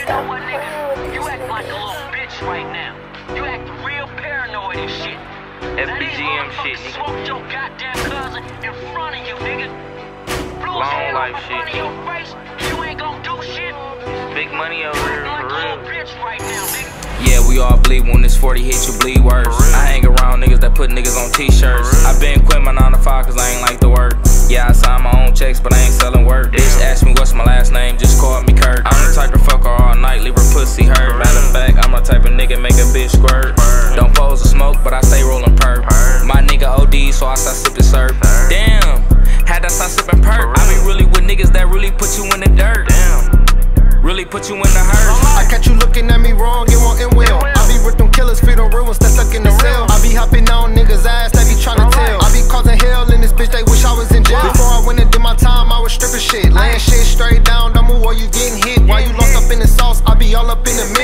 know what, nigga? You act like a little bitch right now. You act real paranoid and shit. FBGM shit, nigga. Smoked your goddamn cousin in front of you, nigga. Long life shit, nigga. Your face, you ain't gon' do shit. Big money over here, like for real. A bitch right now, nigga. Yeah, we all bleed when this 40 hit, you bleed worse. I hang around niggas that put niggas on t-shirts. I been quit my 9 to 5 cause I ain't like the work. Yeah, I sign my own checks, but I ain't selling work. Bitch asked me what's my last name, just call me Kurt. I'm the type to fuck her all night, leave her pussy hurt. Matter of fact, I'm the type of nigga make a bitch squirt. Don't pose to smoke, but I stay rolling perp. My nigga OD, so I start sipping syrup. Damn, had to start sipping perp. I be really with niggas that really put you in the dirt. Really put you in the hurt. I catch you looking at me wrong, it won't end well. I be with them killers, feed on real ones that stuck in the cell. I be hopping on niggas' ass, they be tryna tell. I be causing hell in this bitch, they wish I was in jail. Before I went and did my time, I was stripping shit. Laying shit straight down, don't move or you getting hit. While you locked up in the sauce, I be all up in the